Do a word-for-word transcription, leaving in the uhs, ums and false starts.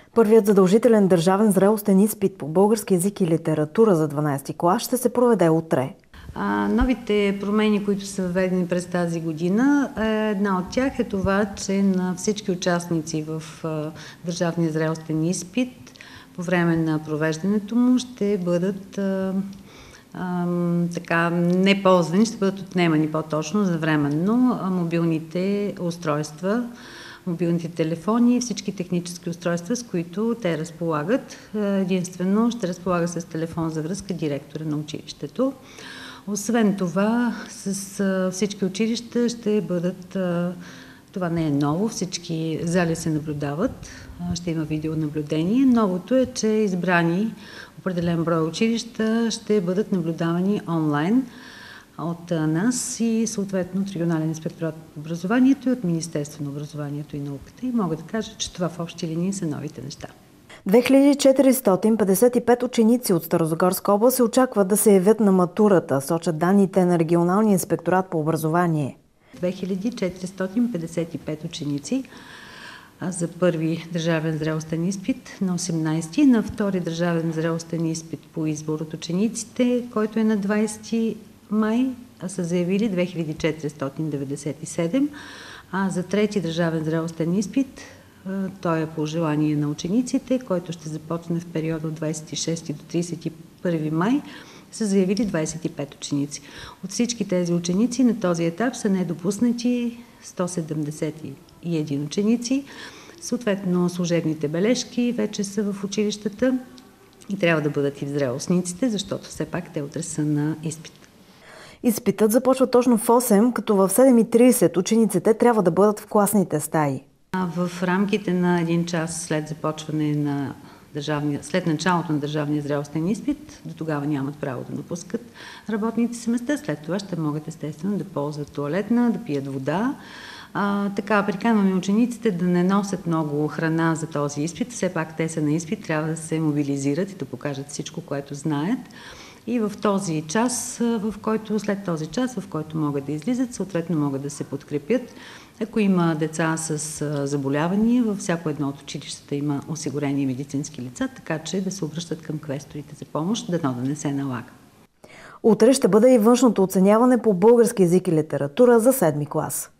Първият задължителен държавен зрелостен изпит по български език и литература за дванадесети клас ще се проведе утре. А, новите промени, които са въведени през тази година, една от тях е това, че на всички участници в а, държавния зрелостен изпит по време на провеждането му ще бъдат а, а, така неползвани, ще бъдат отнемани по-точно за временно мобилните устройства, мобилните телефони и всички технически устройства, с които те разполагат. Единствено ще разполага с телефон за връзка директора на училището. Освен това, с всички училища ще бъдат, това не е ново, всички зали се наблюдават, ще има видеонаблюдение. Новото е, че избрани определен брой училища ще бъдат наблюдавани онлайн от нас и съответно от Регионален инспекторат по образованието и от Министерство на образованието и науката. И мога да кажа, че това в общи линии са новите неща. две хиляди четиристотин петдесет и пет ученици от Старозагорска област се очакват да се явят на матурата, сочат данните на Регионалния инспекторат по образование. две хиляди четиристотин петдесет и пет ученици за първи държавен зрелостен изпит на осемнадесети, на втори държавен зрелостен изпит по избор от учениците, който е на двадесети май, са заявили две хиляди четиристотин деветдесет и седем, а за трети държавен зрелостен изпит, той е по желание на учениците, който ще започне в периода от двадесет и шести до тридесет и първи май, са заявили двадесет и пет ученици. От всички тези ученици на този етап са недопуснати сто седемдесет и един ученици. Съответно, служебните бележки вече са в училищата и трябва да бъдат и в зрелостниците, защото все пак те утре са на изпит. Изпитът започва точно в осем, като в седем и тридесет учениците трябва да бъдат в класните стаи. В рамките на един час след започване на държавния, след началото на държавния зрелостен изпит, до тогава нямат право да напускат работните си места. След това ще могат естествено да ползват тоалетна, да пият вода. А, така, приканваме учениците да не носят много храна за този изпит. Все пак те са на изпит, трябва да се мобилизират и да покажат всичко, което знаят. И в този час, в който, след този час, в който могат да излизат, съответно могат да се подкрепят. Ако има деца с заболявания, във всяко едно от училищата има осигурени медицински лица, така че да се обръщат към квесторите за помощ, дано да не се налага. Утре ще бъде и външното оценяване по български език и литература за седми клас.